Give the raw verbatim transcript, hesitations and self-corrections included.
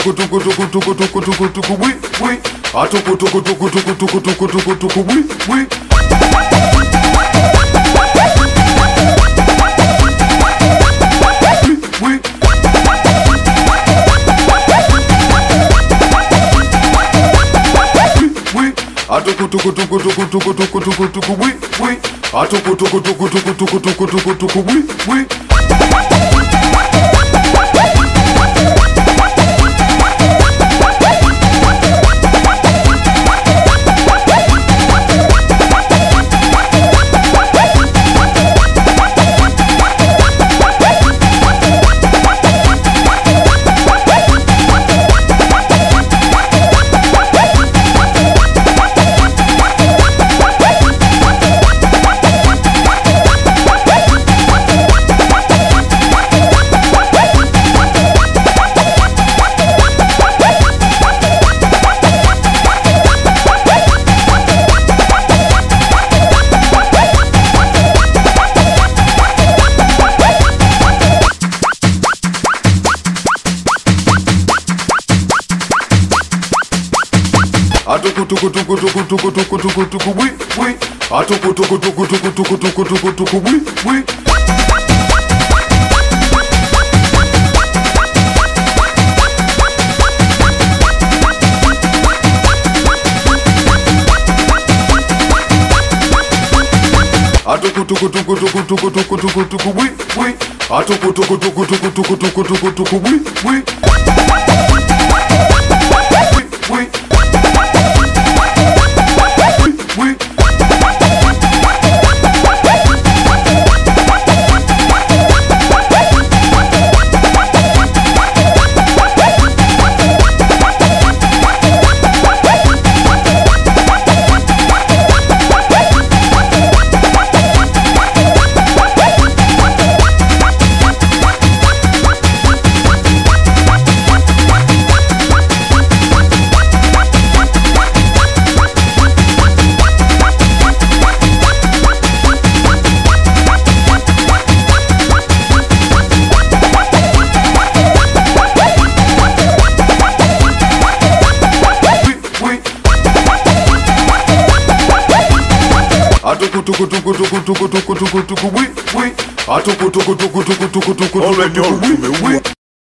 tuku tuku tuku tuku tuku tuku tuku we we. Atuku tuku tuku tuku tuku tuku tuku tuku we we. We we. Atuku tuku tuku tuku tuku tuku tuku tuku we we. Atuku tuku tuku tuku tuku tuku tuku tuku we we. Atuku tuku tuku tuku tuku tuku tuku tuku we we. Atuku tuku tuku tuku tuku tuku tuku tuku we we. Atuku tuku tuku tuku tuku tuku tuku tuku we we. Atuku tuku tuku tuku tuku tuku tuku tuku we we. Atuku tuku tuku tuku tuku tuku tuku tuku we we. Atuku tuku tuku tuku tuku tuku tuku tuku we we.